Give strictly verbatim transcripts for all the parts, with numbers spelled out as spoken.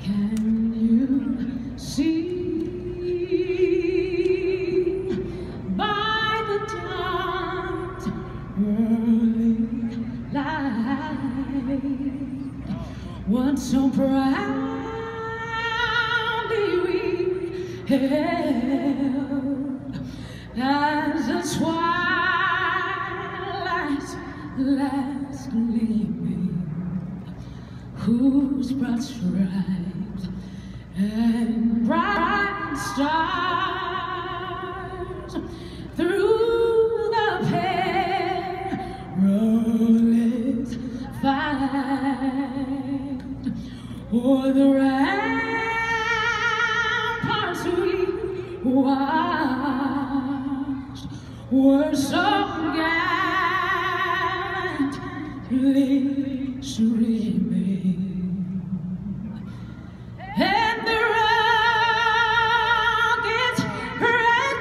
Can you see by the dawn's early light what so proudly we held as the twilight's last gleaming, whose broad stripes and bright stars through the perilous fight o'er the ramparts we watched were so gallantly streaming. And the rocket's red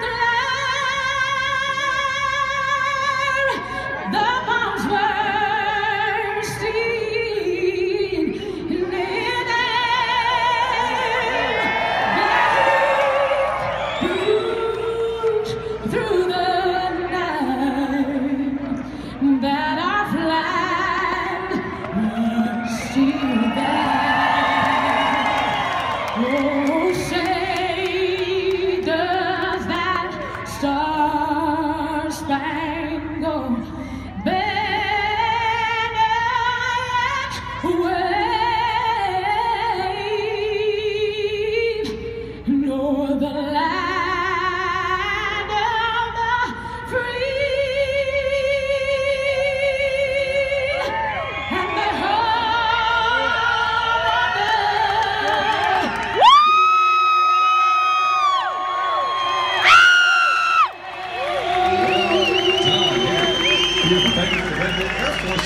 glare, the bombs bursting in air, huge through the night, that our flag was still there.